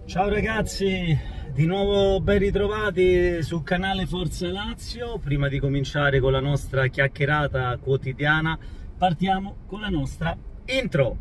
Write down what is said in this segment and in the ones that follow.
Ciao ragazzi, di nuovo ben ritrovati sul canale Forza Lazio. Prima di cominciare con la nostra chiacchierata quotidiana, partiamo con la nostra intro.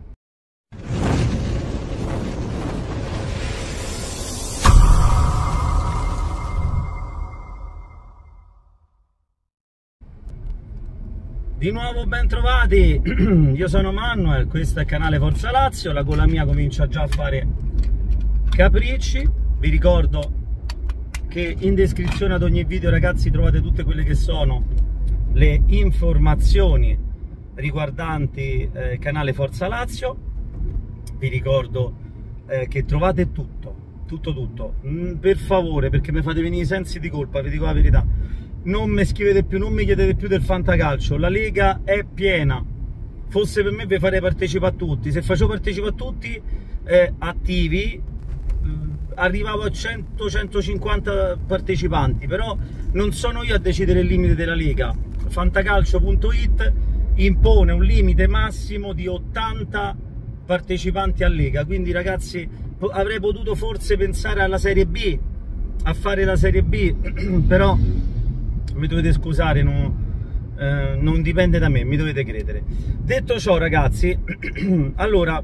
Di nuovo ben trovati, io sono Manuel, questo è il canale Forza Lazio, la gola mia comincia già a fare capricci. Vi ricordo che in descrizione ad ogni video, ragazzi, trovate tutte quelle che sono le informazioni riguardanti il canale Forza Lazio. Vi ricordo che trovate tutto. Per favore, perché mi fate venire i sensi di colpa, vi dico la verità, non mi scrivete più, non mi chiedete più del fantacalcio. La Lega è piena. Fosse per me vi farei partecipare a tutti. Se facevo partecipare a tutti attivi, arrivavo a 100-150 partecipanti, però non sono io a decidere il limite della Lega. Fantacalcio.it impone un limite massimo di 80 partecipanti a Lega, quindi ragazzi avrei potuto forse pensare alla Serie B, a fare la Serie B, però mi dovete scusare, non dipende da me, mi dovete credere. Detto ciò ragazzi, allora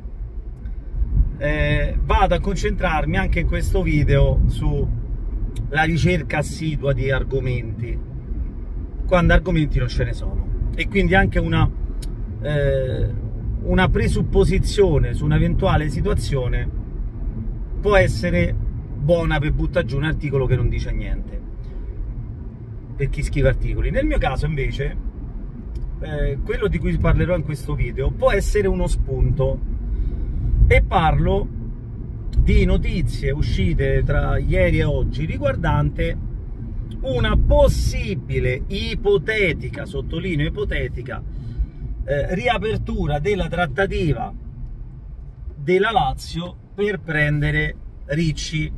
vado a concentrarmi anche in questo video sulla ricerca assidua di argomenti, quando argomenti non ce ne sono, e quindi anche una presupposizione su un'eventuale situazione può essere buona per buttare giù un articolo che non dice niente, per chi scrive articoli. Nel mio caso invece quello di cui parlerò in questo video può essere uno spunto, e parlo di notizie uscite tra ieri e oggi riguardante una possibile, ipotetica, sottolineo ipotetica, riapertura della trattativa della Lazio per prendere Ricci.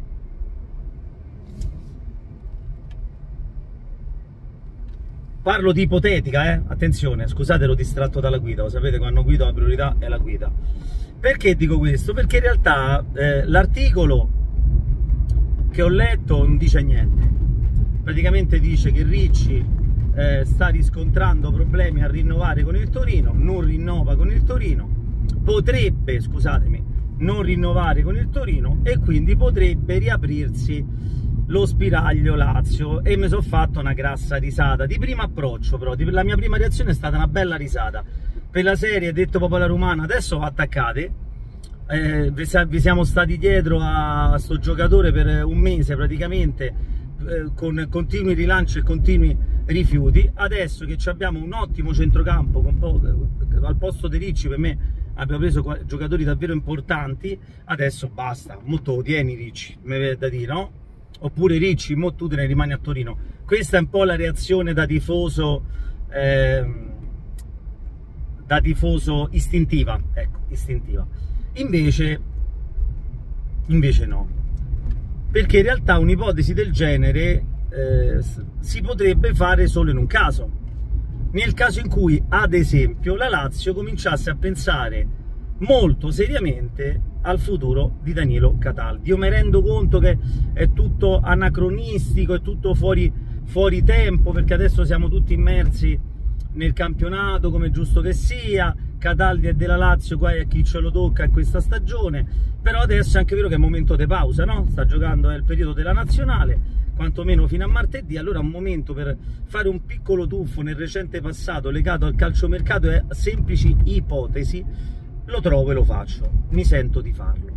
Parlo di ipotetica, attenzione, scusate, ero distratto dalla guida. Lo sapete, quando guido la priorità è la guida. Perché dico questo? Perché in realtà l'articolo che ho letto non dice niente. Praticamente dice che Ricci sta riscontrando problemi a rinnovare con il Torino, non rinnova con il Torino, potrebbe, scusatemi, non rinnovare con il Torino, e quindi potrebbe riaprirsi lo spiraglio Lazio. E mi sono fatto una grassa risata di primo approccio, però la mia prima reazione è stata una bella risata, per la serie, detto proprio alla romana, adesso attaccate, vi siamo stati dietro a sto giocatore per un mese praticamente, con continui rilanci e continui rifiuti. Adesso che abbiamo un ottimo centrocampo, al posto di Ricci per me abbiamo preso giocatori davvero importanti, adesso basta, mo te lo tieni Ricci, mi viene da dire, no? Oppure Ricci, mo tu te ne rimani a Torino. Questa è un po' la reazione da tifoso istintiva, ecco, istintiva. Invece no, perché in realtà un'ipotesi del genere si potrebbe fare solo in un caso, nel caso in cui ad esempio la Lazio cominciasse a pensare molto seriamente al futuro di Danilo Cataldi. Io mi rendo conto che è tutto anacronistico, è tutto fuori tempo, perché adesso siamo tutti immersi nel campionato, come è giusto che sia. Cataldi è della Lazio, guai a chi ce lo tocca in questa stagione, però adesso è anche vero che è un momento di pausa, no? Sta giocando, è il periodo della nazionale, quantomeno fino a martedì. Allora è un momento per fare un piccolo tuffo nel recente passato legato al calciomercato e a semplici ipotesi. Lo trovo e lo faccio, mi sento di farlo.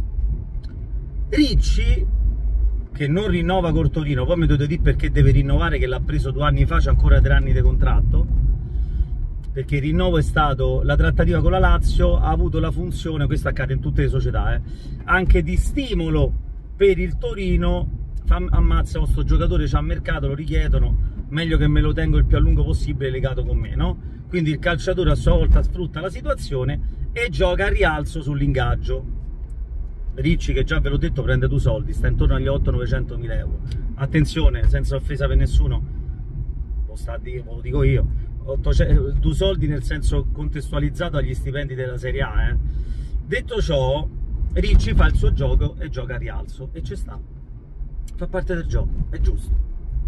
Ricci, che non rinnova col Torino, poi mi dovete dire perché deve rinnovare, che l'ha preso 2 anni fa, c'ha ancora 3 anni di contratto, perché il rinnovo è stato, la trattativa con la Lazio ha avuto la funzione, questo accade in tutte le società, anche di stimolo per il Torino. Ammazza, questo giocatore c'ha mercato, lo richiedono, meglio che me lo tengo il più a lungo possibile legato con me, no? Quindi il calciatore a sua volta sfrutta la situazione e gioca a rialzo sull'ingaggio. Ricci, che già ve l'ho detto, prende 2 soldi, sta intorno agli 800-900 mila euro. Attenzione, senza offesa per nessuno, lo dico io, 2 soldi nel senso contestualizzato agli stipendi della Serie A. Detto ciò, Ricci fa il suo gioco e gioca a rialzo, e ci sta, fa parte del gioco, è giusto.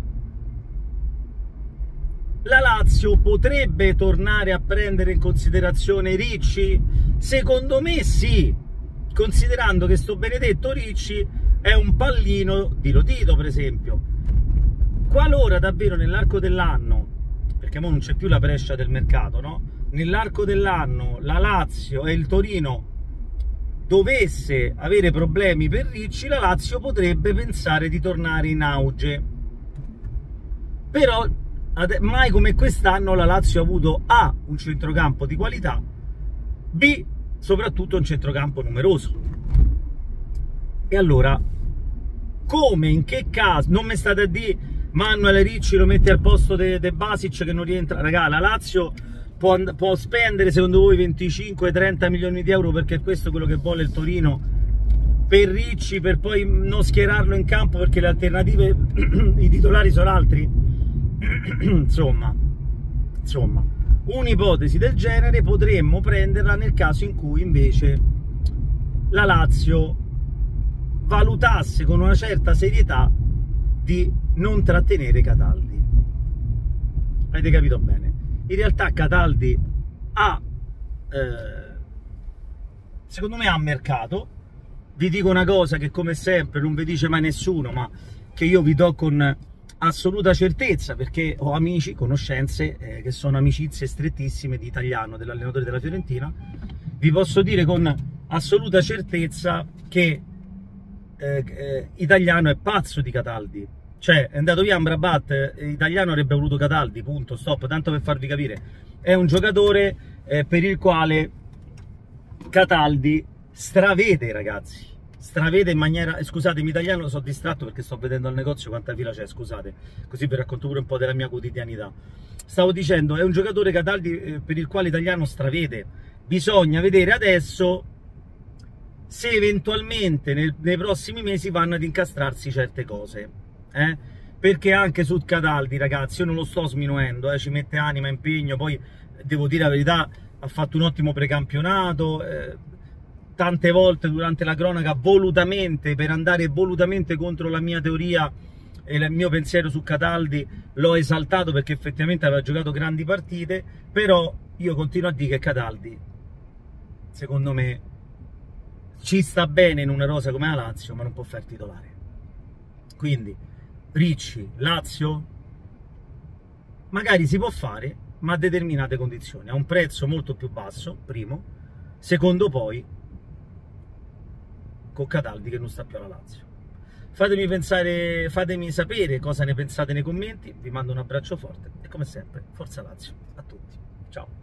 La Lazio potrebbe tornare a prendere in considerazione Ricci? Secondo me sì, considerando che sto benedetto Ricci è un pallino di Lotito, per esempio. Qualora davvero nell'arco dell'anno, perché ora non c'è più la brescia del mercato, no? Nell'arco dell'anno la Lazio e il Torino dovesse avere problemi per Ricci, la Lazio potrebbe pensare di tornare in auge. Però mai come quest'anno la Lazio ha avuto A, un centrocampo di qualità, B, soprattutto un centrocampo numeroso. E allora, come, in che caso, non mi state a dire Manuel Ricci lo mette al posto de Basic che non rientra? Ragà, la Lazio può spendere secondo voi 25-30 milioni di euro, perché questo è quello che vuole il Torino, per Ricci, per poi non schierarlo in campo perché le alternative, i titolari sono altri? Insomma, un'ipotesi del genere potremmo prenderla nel caso in cui invece la Lazio valutasse con una certa serietà di non trattenere Cataldi. Avete capito bene? In realtà Cataldi ha, secondo me, ha mercato. Vi dico una cosa che come sempre non vi dice mai nessuno, ma che io vi do con assoluta certezza, perché ho amici, conoscenze che sono amicizie strettissime di Italiano, dell'allenatore della Fiorentina. Vi posso dire con assoluta certezza che Italiano è pazzo di Cataldi. Cioè, è andato via Amrabat, Italiano avrebbe voluto Cataldi, punto, stop, tanto per farvi capire. È un giocatore per il quale Cataldi stravede, ragazzi, stravede in maniera... Scusatemi, Italiano, sono distratto perché sto vedendo al negozio quanta fila c'è, scusate, così vi racconto pure un po' della mia quotidianità. Stavo dicendo, è un giocatore Cataldi per il quale Italiano stravede. Bisogna vedere adesso se eventualmente nei prossimi mesi vanno ad incastrarsi certe cose. Perché anche su Cataldi, ragazzi, io non lo sto sminuendo, ci mette anima, impegno, poi devo dire la verità, ha fatto un ottimo precampionato, tante volte durante la cronaca volutamente, per andare volutamente contro la mia teoria e il mio pensiero su Cataldi, l'ho esaltato perché effettivamente aveva giocato grandi partite. Però io continuo a dire che Cataldi, secondo me, ci sta bene in una rosa come la Lazio, ma non può fare titolare. Quindi Ricci, Lazio, magari si può fare, ma a determinate condizioni, a un prezzo molto più basso, primo, secondo poi con Cataldi che non sta più alla Lazio. Fatemi sapere cosa ne pensate nei commenti, vi mando un abbraccio forte e come sempre, forza Lazio a tutti, ciao!